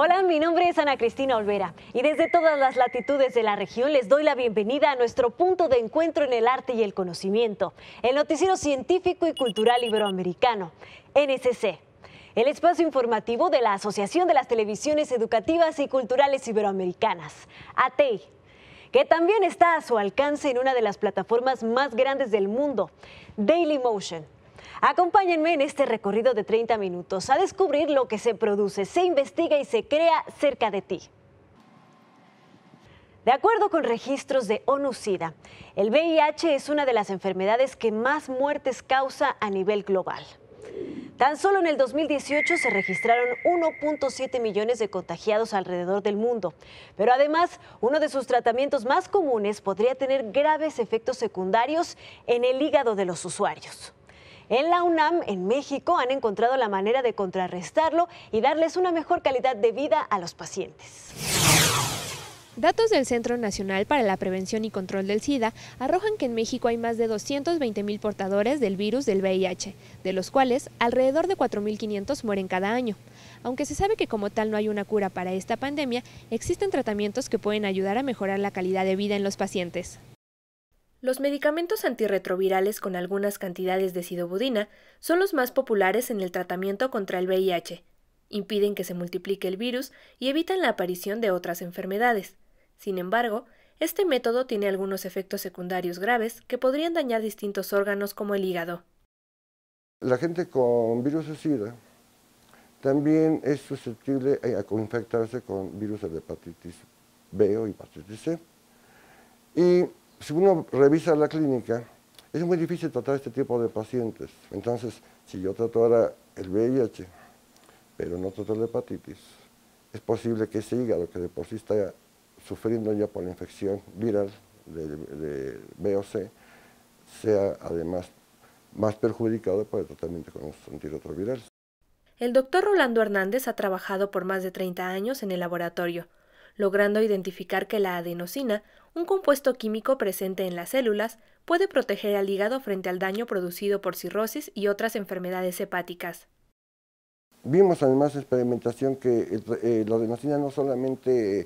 Hola, mi nombre es Ana Cristina Olvera y desde todas las latitudes de la región les doy la bienvenida a nuestro punto de encuentro en el arte y el conocimiento, el noticiero científico y cultural iberoamericano, NSC, el espacio informativo de la Asociación de las Televisiones Educativas y Culturales Iberoamericanas, ATEI, que también está a su alcance en una de las plataformas más grandes del mundo, Dailymotion. Acompáñenme en este recorrido de 30 minutos a descubrir lo que se produce, se investiga y se crea cerca de ti. De acuerdo con registros de ONU-SIDA, el VIH es una de las enfermedades que más muertes causa a nivel global. Tan solo en el 2018 se registraron 1.7 millones de contagiados alrededor del mundo, pero además uno de sus tratamientos más comunes podría tener graves efectos secundarios en el hígado de los usuarios. En la UNAM, en México, han encontrado la manera de contrarrestarlo y darles una mejor calidad de vida a los pacientes. Datos del Centro Nacional para la Prevención y Control del SIDA arrojan que en México hay más de 220,000 portadores del virus del VIH, de los cuales alrededor de 4.500 mueren cada año. Aunque se sabe que como tal no hay una cura para esta pandemia, existen tratamientos que pueden ayudar a mejorar la calidad de vida en los pacientes. Los medicamentos antirretrovirales con algunas cantidades de sidobudina son los más populares en el tratamiento contra el VIH. Impiden que se multiplique el virus y evitan la aparición de otras enfermedades. Sin embargo, este método tiene algunos efectos secundarios graves que podrían dañar distintos órganos como el hígado. La gente con virus de SIDA también es susceptible a infectarse con virus de hepatitis B o hepatitis C. Y si uno revisa la clínica, es muy difícil tratar este tipo de pacientes. Entonces, si yo trato ahora el VIH, pero no trato la hepatitis, es posible que ese hígado, que de por sí está sufriendo ya por la infección viral de B o C, sea además más perjudicado por el tratamiento con los antirretrovirales. El doctor Rolando Hernández ha trabajado por más de 30 años en el laboratorio, logrando identificar que la adenosina, un compuesto químico presente en las células, puede proteger al hígado frente al daño producido por cirrosis y otras enfermedades hepáticas. Vimos además en experimentación que la adenosina no solamente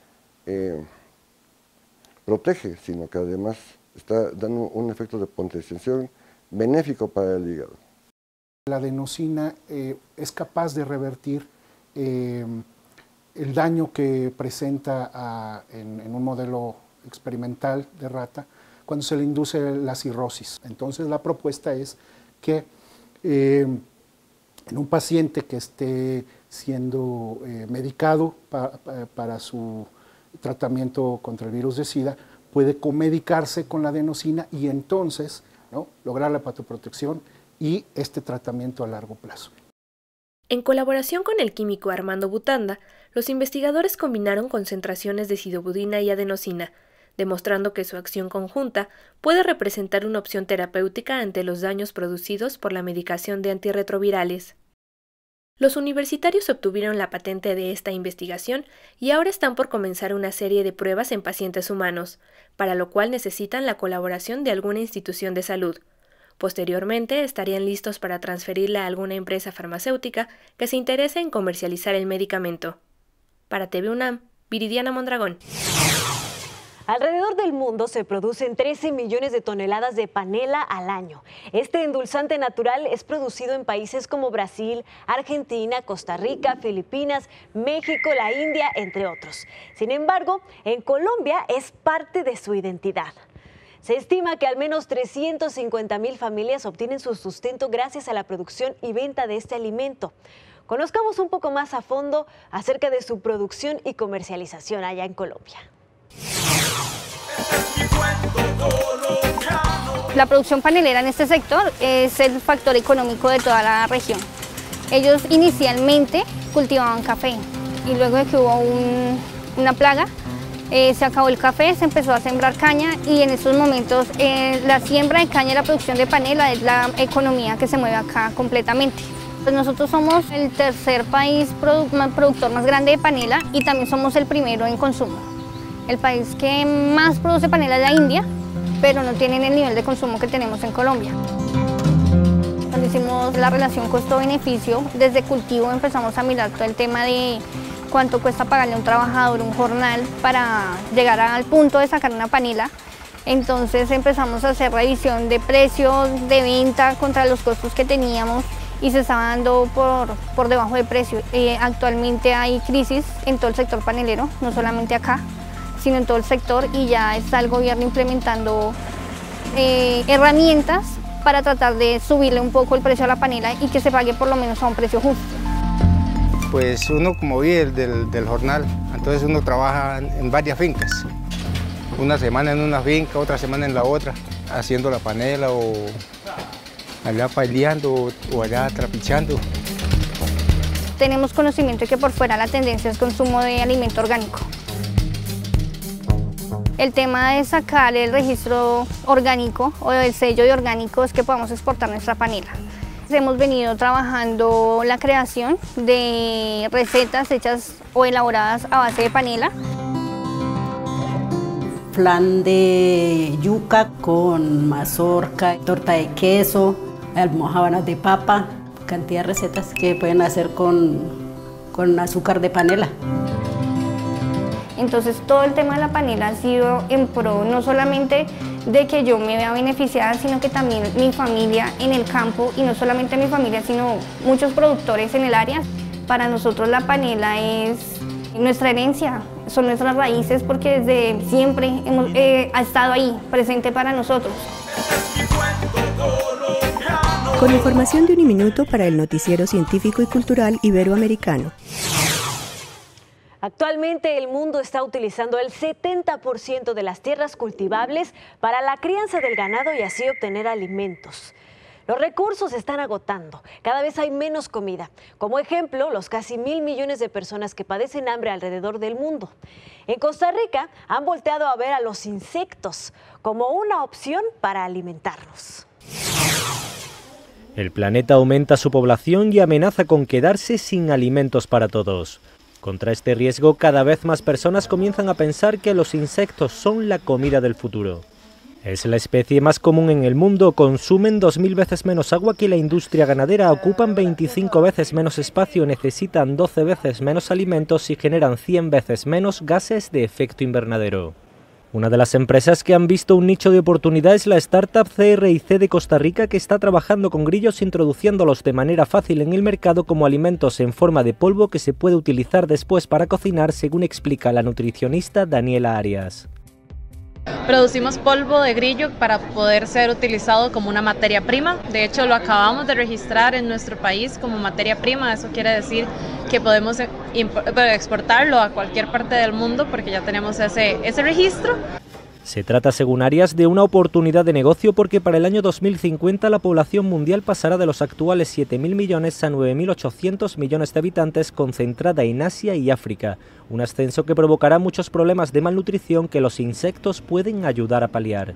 protege, sino que además está dando un efecto de potenciación benéfico para el hígado. La adenosina es capaz de revertir el daño que presenta en un modelo experimental de rata cuando se le induce la cirrosis. Entonces la propuesta es que en un paciente que esté siendo medicado para su tratamiento contra el virus de SIDA, puede comedicarse con la adenosina y entonces, ¿no?, lograr la hepatoprotección y este tratamiento a largo plazo. En colaboración con el químico Armando Butanda, los investigadores combinaron concentraciones de sidobudina y adenosina, demostrando que su acción conjunta puede representar una opción terapéutica ante los daños producidos por la medicación de antirretrovirales. Los universitarios obtuvieron la patente de esta investigación y ahora están por comenzar una serie de pruebas en pacientes humanos, para lo cual necesitan la colaboración de alguna institución de salud. Posteriormente estarían listos para transferirla a alguna empresa farmacéutica que se interese en comercializar el medicamento. Para TV UNAM, Viridiana Mondragón. Alrededor del mundo se producen 13 millones de toneladas de panela al año. Este endulzante natural es producido en países como Brasil, Argentina, Costa Rica, Filipinas, México, la India, entre otros. Sin embargo, en Colombia es parte de su identidad. Se estima que al menos 350,000 familias obtienen su sustento gracias a la producción y venta de este alimento. Conozcamos un poco más a fondo acerca de su producción y comercialización allá en Colombia. La producción panelera en este sector es el factor económico de toda la región. Ellos inicialmente cultivaban café y luego de que hubo una plaga, se acabó el café, se empezó a sembrar caña y en estos momentos la siembra de caña y la producción de panela es la economía que se mueve acá completamente. Pues nosotros somos el tercer país productor más grande de panela y también somos el primero en consumo. El país que más produce panela es la India, pero no tienen el nivel de consumo que tenemos en Colombia. Cuando hicimos la relación costo-beneficio, desde cultivo empezamos a mirar todo el tema de cuánto cuesta pagarle a un trabajador un jornal para llegar al punto de sacar una panela. Entonces empezamos a hacer revisión de precios de venta contra los costos que teníamos y se estaba dando por debajo de precio. Actualmente hay crisis en todo el sector panelero, no solamente acá, sino en todo el sector, y ya está el gobierno implementando herramientas para tratar de subirle un poco el precio a la panela y que se pague por lo menos a un precio justo. Pues uno, como vive del jornal, entonces uno trabaja en varias fincas. Una semana en una finca, otra semana en la otra, haciendo la panela o allá paileando o allá trapichando. Tenemos conocimiento de que por fuera la tendencia es consumo de alimento orgánico. El tema de sacar el registro orgánico o el sello de orgánico es que podamos exportar nuestra panela. Hemos venido trabajando la creación de recetas hechas o elaboradas a base de panela. Flan de yuca con mazorca, torta de queso, almojábanas de papa, cantidad de recetas que pueden hacer con azúcar de panela. Entonces todo el tema de la panela ha sido en pro no solamente de que yo me vea beneficiada, sino que también mi familia en el campo, y no solamente mi familia, sino muchos productores en el área. Para nosotros la panela es nuestra herencia, son nuestras raíces, porque desde siempre ha estado ahí, presente para nosotros. Con información de Uniminuto para el Noticiero Científico y Cultural Iberoamericano. Actualmente el mundo está utilizando el 70% de las tierras cultivables para la crianza del ganado y así obtener alimentos. Los recursos se están agotando, cada vez hay menos comida. Como ejemplo, los casi 1.000 millones de personas que padecen hambre alrededor del mundo. En Costa Rica han volteado a ver a los insectos como una opción para alimentarnos. El planeta aumenta su población y amenaza con quedarse sin alimentos para todos. Contra este riesgo, cada vez más personas comienzan a pensar que los insectos son la comida del futuro. Es la especie más común en el mundo, consumen 2000 veces menos agua que la industria ganadera, ocupan 25 veces menos espacio, necesitan 12 veces menos alimentos y generan 100 veces menos gases de efecto invernadero. Una de las empresas que han visto un nicho de oportunidad es la startup CRIC de Costa Rica, que está trabajando con grillos introduciéndolos de manera fácil en el mercado como alimentos en forma de polvo que se puede utilizar después para cocinar, según explica la nutricionista Daniela Arias. Producimos polvo de grillo para poder ser utilizado como una materia prima. De hecho, lo acabamos de registrar en nuestro país como materia prima. Eso quiere decir que podemos exportarlo a cualquier parte del mundo porque ya tenemos ese registro. Se trata, según Arias, de una oportunidad de negocio porque para el año 2050 la población mundial pasará de los actuales 7.000 millones a 9.800 millones de habitantes, concentrada en Asia y África. Un ascenso que provocará muchos problemas de malnutrición que los insectos pueden ayudar a paliar.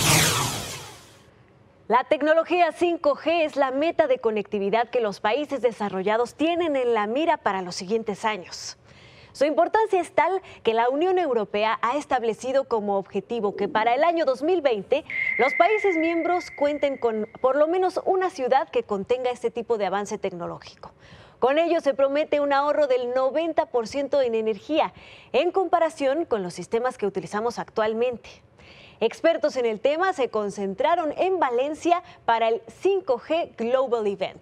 La tecnología 5G es la meta de conectividad que los países desarrollados tienen en la mira para los siguientes años. Su importancia es tal que la Unión Europea ha establecido como objetivo que para el año 2020 los países miembros cuenten con por lo menos una ciudad que contenga este tipo de avance tecnológico. Con ello se promete un ahorro del 90% en energía en comparación con los sistemas que utilizamos actualmente. Expertos en el tema se concentraron en Valencia para el 5G Global Event.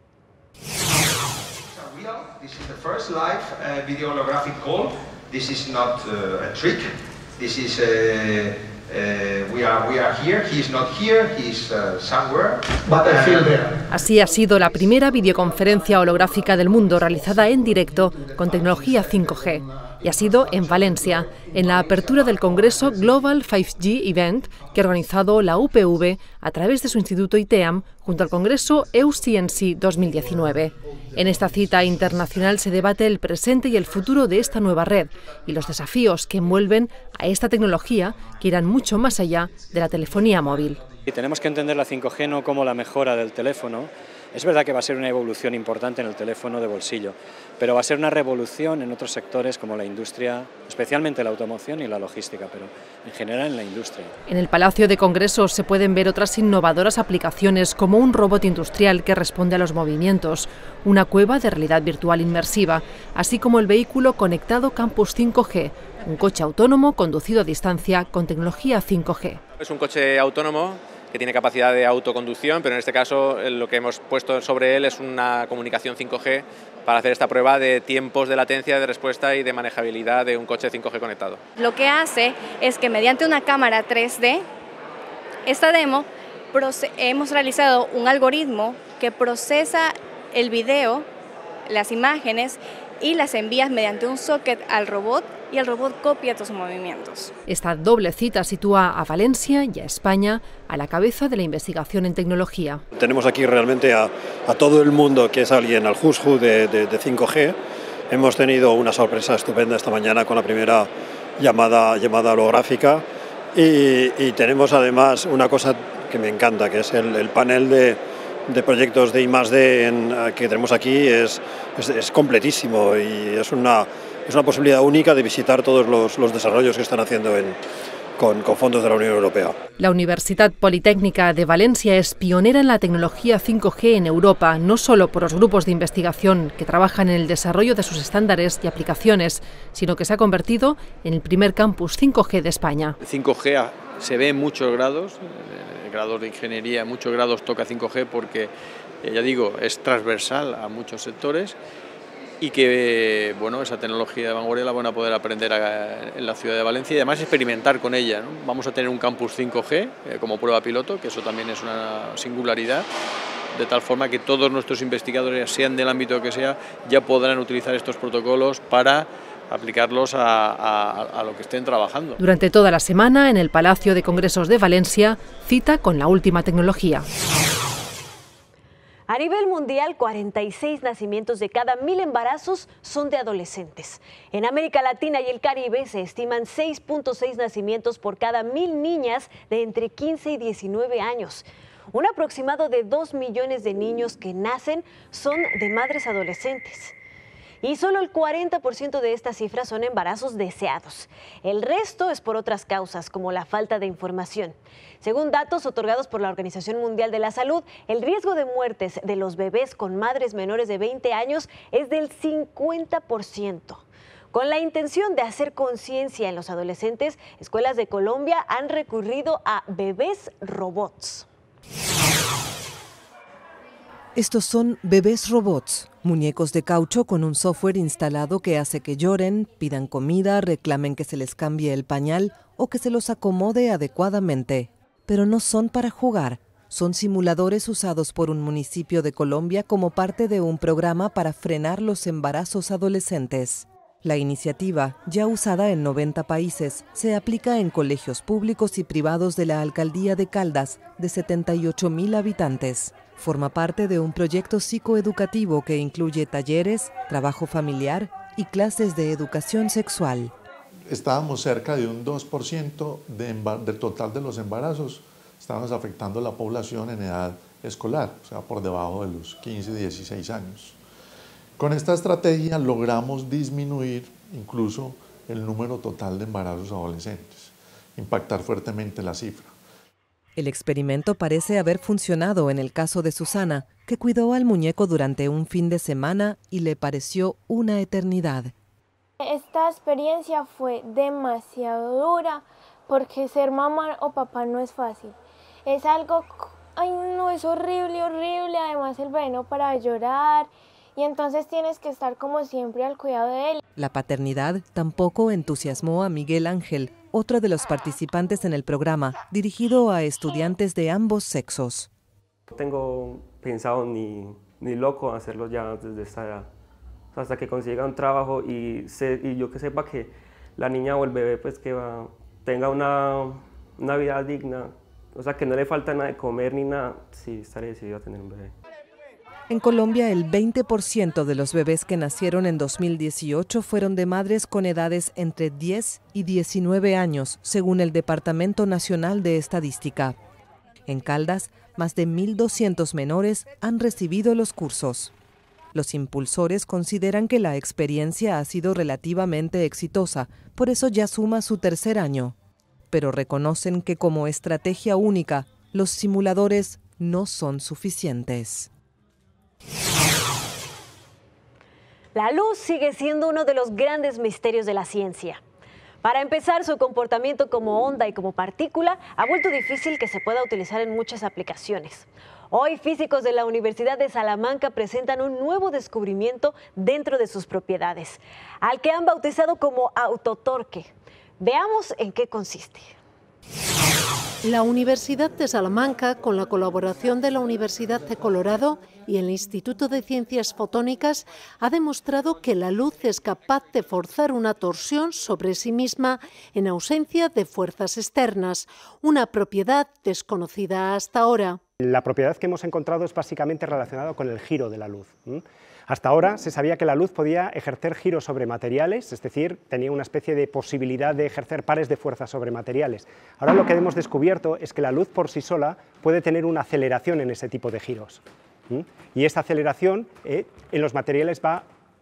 This is the first live video holographic call. This is not a trick. This is we are here. He is not here. He is somewhere. But I feel there. Así ha sido la primera videoconferencia holográfica del mundo realizada en directo con tecnología 5G. Y ha sido en Valencia, en la apertura del Congreso Global 5G Event que ha organizado la UPV a través de su instituto ITEAM junto al Congreso EUCNC 2019. En esta cita internacional se debate el presente y el futuro de esta nueva red y los desafíos que envuelven a esta tecnología que irán mucho más allá de la telefonía móvil. Y tenemos que entender la 5G no como la mejora del teléfono, Es verdad que va a ser una evolución importante en el teléfono de bolsillo, pero va a ser una revolución en otros sectores como la industria, especialmente la automoción y la logística, pero en general en la industria. En el Palacio de Congresos se pueden ver otras innovadoras aplicaciones como un robot industrial que responde a los movimientos, una cueva de realidad virtual inmersiva, así como el vehículo conectado Campus 5G, un coche autónomo conducido a distancia con tecnología 5G. Es un coche autónomo que tiene capacidad de autoconducción, pero en este caso lo que hemos puesto sobre él es una comunicación 5G para hacer esta prueba de tiempos de latencia, de respuesta y de manejabilidad de un coche 5G conectado. Lo que hace es que mediante una cámara 3D, esta demo, hemos realizado un algoritmo que procesa el video, las imágenes y las envía mediante un socket al robot y el robot copia tus movimientos. Esta doble cita sitúa a Valencia y a España a la cabeza de la investigación en tecnología. Tenemos aquí realmente a todo el mundo que es alguien al who's who de 5G. Hemos tenido una sorpresa estupenda esta mañana con la primera llamada holográfica y tenemos además una cosa que me encanta, que es el panel de proyectos de I+D que tenemos aquí es completísimo y es una posibilidad única de visitar todos los desarrollos que están haciendo con fondos de la Unión Europea. La Universidad Politécnica de Valencia es pionera en la tecnología 5G en Europa, no solo por los grupos de investigación que trabajan en el desarrollo de sus estándares y aplicaciones, sino que se ha convertido en el primer campus 5G de España. 5G se ve en muchos grados de ingeniería, en muchos grados toca 5G porque, ya digo, es transversal a muchos sectores y que bueno, esa tecnología de vanguardia la van a poder aprender en la ciudad de Valencia y además experimentar con ella, ¿no? Vamos a tener un campus 5G como prueba piloto, que eso también es una singularidad, de tal forma que todos nuestros investigadores, sean del ámbito que sea, ya podrán utilizar estos protocolos para aplicarlos a lo que estén trabajando. Durante toda la semana, en el Palacio de Congresos de Valencia, cita con la última tecnología. A nivel mundial, 46 nacimientos de cada 1000 embarazos son de adolescentes. En América Latina y el Caribe se estiman 6.6 nacimientos por cada 1000 niñas de entre 15 y 19 años. Un aproximado de 2 millones de niños que nacen son de madres adolescentes. Y solo el 40% de estas cifras son embarazos deseados. El resto es por otras causas, como la falta de información. Según datos otorgados por la Organización Mundial de la Salud, el riesgo de muertes de los bebés con madres menores de 20 años es del 50%. Con la intención de hacer conciencia en los adolescentes, escuelas de Colombia han recurrido a bebés robots. Estos son bebés robots, muñecos de caucho con un software instalado que hace que lloren, pidan comida, reclamen que se les cambie el pañal o que se los acomode adecuadamente. Pero no son para jugar, son simuladores usados por un municipio de Colombia como parte de un programa para frenar los embarazos adolescentes. La iniciativa, ya usada en 90 países, se aplica en colegios públicos y privados de la Alcaldía de Caldas, de 78.000 habitantes. Forma parte de un proyecto psicoeducativo que incluye talleres, trabajo familiar y clases de educación sexual. Estábamos cerca de un 2% del total de los embarazos. Estábamos afectando a la población en edad escolar, o sea, por debajo de los 15 y 16 años. Con esta estrategia logramos disminuir incluso el número total de embarazos adolescentes, impactar fuertemente la cifra. El experimento parece haber funcionado en el caso de Susana, que cuidó al muñeco durante un fin de semana y le pareció una eternidad. Esta experiencia fue demasiado dura porque ser mamá o papá no es fácil. Es algo, ay no, es horrible, horrible, además el bebé no para llorar y entonces tienes que estar como siempre al cuidado de él. La paternidad tampoco entusiasmó a Miguel Ángel, otro de los participantes en el programa, dirigido a estudiantes de ambos sexos. No tengo pensado ni loco hacerlo ya desde esta edad. O sea, hasta que consiga un trabajo y yo que sepa que la niña o el bebé pues tenga una vida digna, o sea, que no le falta nada de comer ni nada, sí estaré decidido a tener un bebé. En Colombia, el 20% de los bebés que nacieron en 2018 fueron de madres con edades entre 10 y 19 años, según el Departamento Nacional de Estadística. En Caldas, más de 1.200 menores han recibido los cursos. Los impulsores consideran que la experiencia ha sido relativamente exitosa, por eso ya suma su tercer año. Pero reconocen que como estrategia única, los simuladores no son suficientes. La luz sigue siendo uno de los grandes misterios de la ciencia. Para empezar, su comportamiento como onda y como partícula ha vuelto difícil que se pueda utilizar en muchas aplicaciones. Hoy, físicos de la Universidad de Salamanca presentan un nuevo descubrimiento dentro de sus propiedades, al que han bautizado como autotorque. Veamos en qué consiste. La Universidad de Salamanca, con la colaboración de la Universidad de Colorado y el Instituto de Ciencias Fotónicas, ha demostrado que la luz es capaz de forzar una torsión sobre sí misma en ausencia de fuerzas externas, una propiedad desconocida hasta ahora. La propiedad que hemos encontrado es básicamente relacionada con el giro de la luz. Hasta ahora se sabía que la luz podía ejercer giros sobre materiales, es decir, tenía una especie de posibilidad de ejercer pares de fuerza sobre materiales. Ahora lo que hemos descubierto es que la luz por sí sola puede tener una aceleración en ese tipo de giros. Y esta aceleración en los materiales va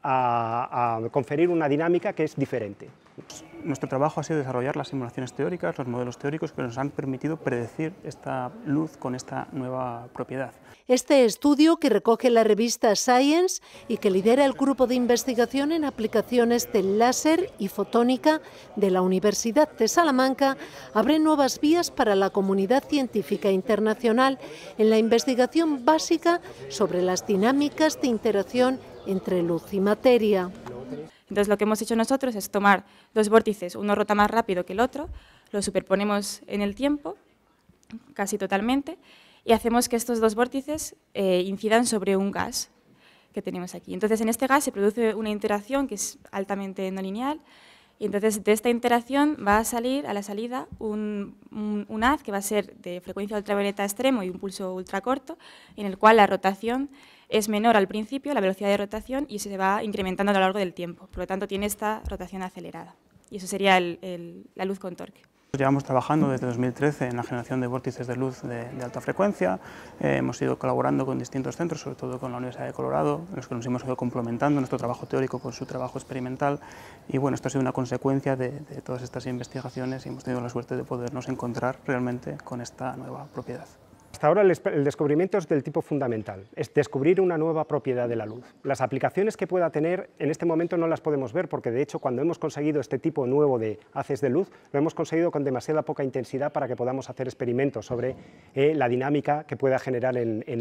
a conferir una dinámica que es diferente. Nuestro trabajo ha sido desarrollar las simulaciones teóricas, los modelos teóricos que nos han permitido predecir esta luz con esta nueva propiedad. Este estudio, que recoge la revista Science y que lidera el grupo de investigación en aplicaciones del láser y fotónica de la Universidad de Salamanca, abre nuevas vías para la comunidad científica internacional en la investigación básica sobre las dinámicas de interacción entre luz y materia. Entonces lo que hemos hecho nosotros es tomar dos vórtices, uno rota más rápido que el otro, los superponemos en el tiempo, casi totalmente, y hacemos que estos dos vórtices incidan sobre un gas que tenemos aquí. Entonces en este gas se produce una interacción que es altamente no lineal, y entonces de esta interacción va a salir a la salida un haz que va a ser de frecuencia ultravioleta extremo y un pulso ultracorto, en el cual la rotación es menor al principio, la velocidad de rotación, y se va incrementando a lo largo del tiempo. Por lo tanto, tiene esta rotación acelerada. Y eso sería la luz con torque. Llevamos trabajando desde 2013 en la generación de vórtices de luz de alta frecuencia. Hemos ido colaborando con distintos centros, sobre todo con la Universidad de Colorado, en los que nos hemos ido complementando nuestro trabajo teórico con su trabajo experimental. Y bueno, esto ha sido una consecuencia de todas estas investigaciones y hemos tenido la suerte de podernos encontrar realmente con esta nueva propiedad. Hasta ahora el descubrimiento es del tipo fundamental, es descubrir una nueva propiedad de la luz. Las aplicaciones que pueda tener en este momento no las podemos ver porque de hecho cuando hemos conseguido este tipo nuevo de haces de luz lo hemos conseguido con demasiada poca intensidad para que podamos hacer experimentos sobre la dinámica que pueda generar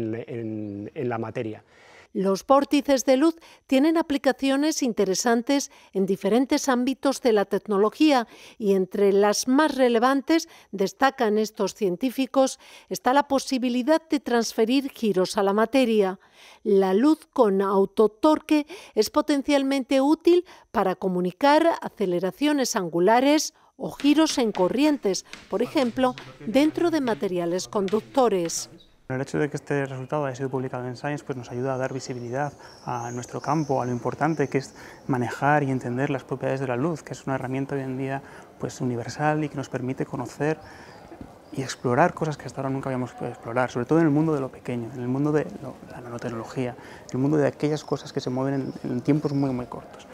en la materia. Los vórtices de luz tienen aplicaciones interesantes en diferentes ámbitos de la tecnología y entre las más relevantes, destacan estos científicos, está la posibilidad de transferir giros a la materia. La luz con autotorque es potencialmente útil para comunicar aceleraciones angulares o giros en corrientes, por ejemplo, dentro de materiales conductores. El hecho de que este resultado haya sido publicado en Science pues nos ayuda a dar visibilidad a nuestro campo, a lo importante que es manejar y entender las propiedades de la luz, que es una herramienta hoy en día pues universal y que nos permite conocer y explorar cosas que hasta ahora nunca habíamos podido explorar, sobre todo en el mundo de lo pequeño, en el mundo de la nanotecnología, en el mundo de aquellas cosas que se mueven en tiempos muy cortos.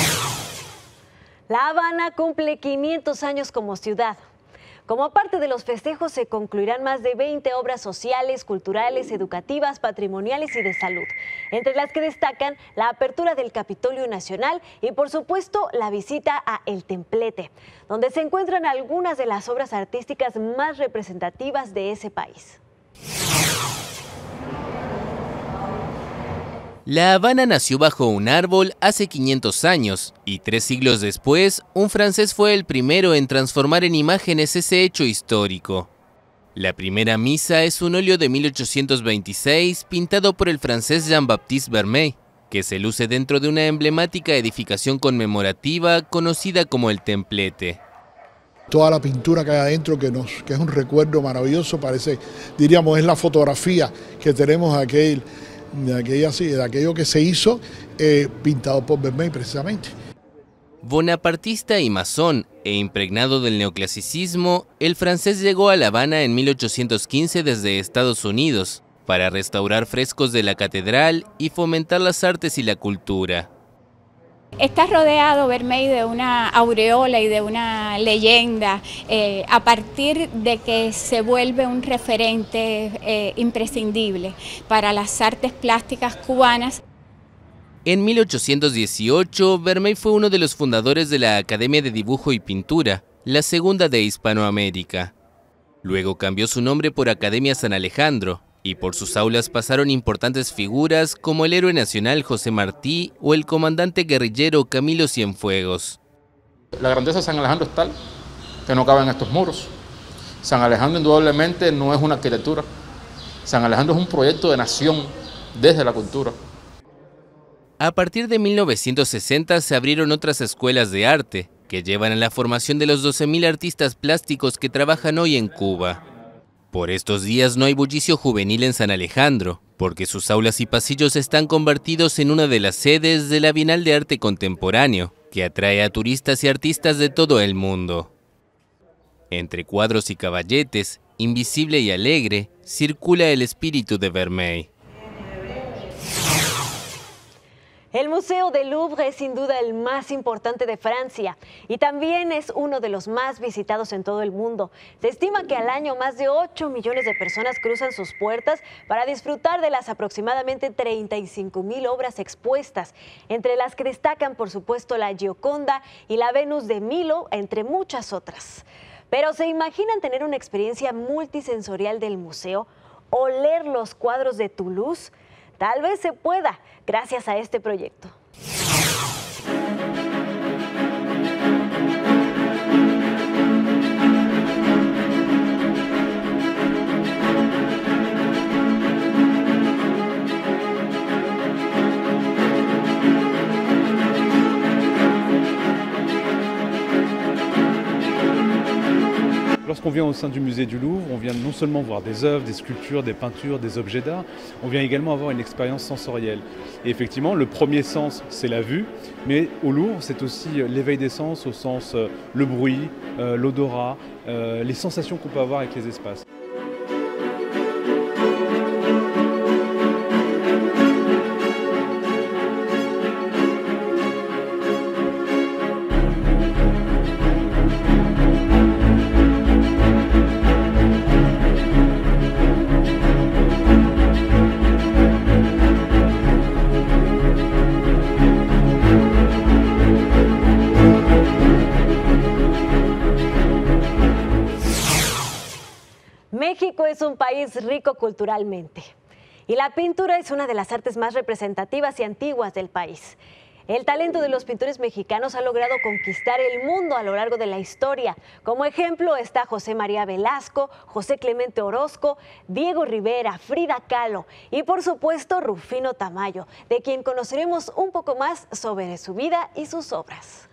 La Habana cumple 500 años como ciudad. Como parte de los festejos se concluirán más de 20 obras sociales, culturales, educativas, patrimoniales y de salud, entre las que destacan la apertura del Capitolio Nacional y, por supuesto, la visita a El Templete, donde se encuentran algunas de las obras artísticas más representativas de ese país. La Habana nació bajo un árbol hace 500 años, y 3 siglos después, un francés fue el primero en transformar en imágenes ese hecho histórico. La primera misa es un óleo de 1826 pintado por el francés Jean-Baptiste Vermeil, que se luce dentro de una emblemática edificación conmemorativa conocida como El Templete. Toda la pintura que hay adentro, que es un recuerdo maravilloso, parece, diríamos, es la fotografía que tenemos de aquello que se hizo pintado por Vermeil precisamente. Bonapartista y masón e impregnado del neoclasicismo, el francés llegó a La Habana en 1815 desde Estados Unidos para restaurar frescos de la catedral y fomentar las artes y la cultura. Está rodeado Vermeil de una aureola y de una leyenda a partir de que se vuelve un referente imprescindible para las artes plásticas cubanas. En 1818, Vermeil fue uno de los fundadores de la Academia de Dibujo y Pintura, la segunda de Hispanoamérica. Luego cambió su nombre por Academia San Alejandro, y por sus aulas pasaron importantes figuras como el héroe nacional José Martí o el comandante guerrillero Camilo Cienfuegos. La grandeza de San Alejandro es tal que no cabe en estos muros. San Alejandro indudablemente no es una arquitectura. San Alejandro es un proyecto de nación desde la cultura. A partir de 1960 se abrieron otras escuelas de arte que llevan a la formación de los 12.000 artistas plásticos que trabajan hoy en Cuba. Por estos días no hay bullicio juvenil en San Alejandro, porque sus aulas y pasillos están convertidos en una de las sedes de la Bienal de Arte Contemporáneo, que atrae a turistas y artistas de todo el mundo. Entre cuadros y caballetes, invisible y alegre, circula el espíritu de Vermeil. El Museo del Louvre es sin duda el más importante de Francia y también es uno de los más visitados en todo el mundo. Se estima que al año más de 8 millones de personas cruzan sus puertas para disfrutar de las aproximadamente 35.000 obras expuestas, entre las que destacan por supuesto la Gioconda y la Venus de Milo, entre muchas otras. Pero ¿se imaginan tener una experiencia multisensorial del museo? ¿Oler los cuadros de Toulouse? Tal vez se pueda, gracias a este proyecto. Lorsqu'on vient au sein du musée du Louvre, on vient non seulement voir des œuvres, des sculptures, des peintures, des objets d'art, on vient également avoir une expérience sensorielle. Et effectivement, le premier sens, c'est la vue, mais au Louvre, c'est aussi l'éveil des sens, au sens le bruit, l'odorat, les sensations qu'on peut avoir avec les espaces. México es un país rico culturalmente y la pintura es una de las artes más representativas y antiguas del país. El talento de los pintores mexicanos ha logrado conquistar el mundo a lo largo de la historia. Como ejemplo está José María Velasco, José Clemente Orozco, Diego Rivera, Frida Kahlo y por supuesto Rufino Tamayo, de quien conoceremos un poco más sobre su vida y sus obras.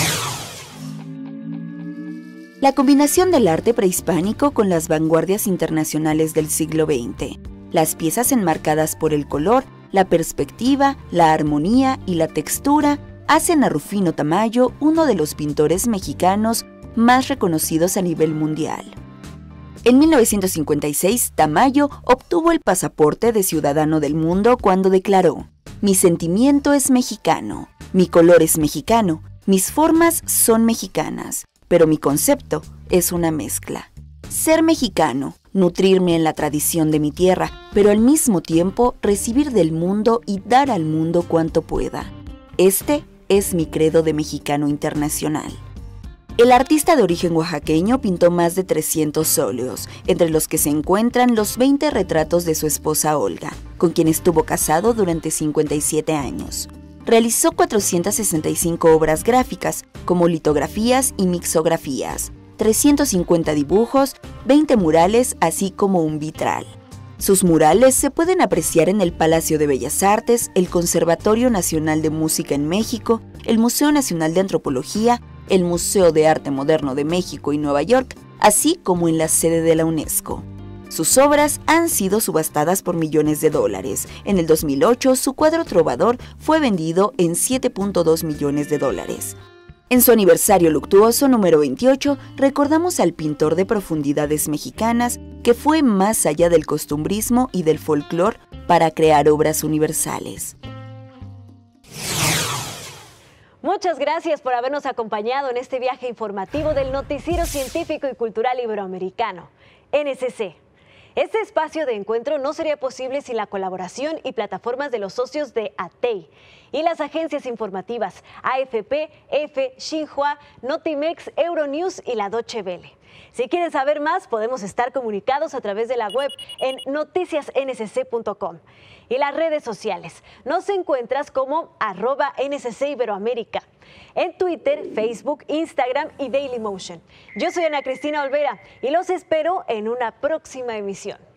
La combinación del arte prehispánico con las vanguardias internacionales del siglo XX. Las piezas enmarcadas por el color, la perspectiva, la armonía y la textura hacen a Rufino Tamayo uno de los pintores mexicanos más reconocidos a nivel mundial. En 1956, Tamayo obtuvo el pasaporte de ciudadano del mundo cuando declaró: "Mi sentimiento es mexicano, mi color es mexicano, mis formas son mexicanas, pero mi concepto es una mezcla. Ser mexicano, nutrirme en la tradición de mi tierra, pero al mismo tiempo recibir del mundo y dar al mundo cuanto pueda. Este es mi credo de mexicano internacional". El artista de origen oaxaqueño pintó más de 300 óleos, entre los que se encuentran los 20 retratos de su esposa Olga, con quien estuvo casado durante 57 años. Realizó 465 obras gráficas, como litografías y mixografías, 350 dibujos, 20 murales, así como un vitral. Sus murales se pueden apreciar en el Palacio de Bellas Artes, el Conservatorio Nacional de Música en México, el Museo Nacional de Antropología, el Museo de Arte Moderno de México y Nueva York, así como en la sede de la UNESCO. Sus obras han sido subastadas por millones de dólares. En el 2008, su cuadro Trovador fue vendido en $7.2 millones. En su aniversario luctuoso número 28, recordamos al pintor de profundidades mexicanas que fue más allá del costumbrismo y del folclore para crear obras universales. Muchas gracias por habernos acompañado en este viaje informativo del Noticiero Científico y Cultural Iberoamericano, NSC. Este espacio de encuentro no sería posible sin la colaboración y plataformas de los socios de ATEI y las agencias informativas AFP, EFE, Xinhua, Notimex, Euronews y la Deutsche Welle. Si quieren saber más, podemos estar comunicados a través de la web en noticiasnsc.com y las redes sociales. Nos encuentras como @NSC Iberoamérica, en Twitter, Facebook, Instagram y Dailymotion. Yo soy Ana Cristina Olvera y los espero en una próxima emisión.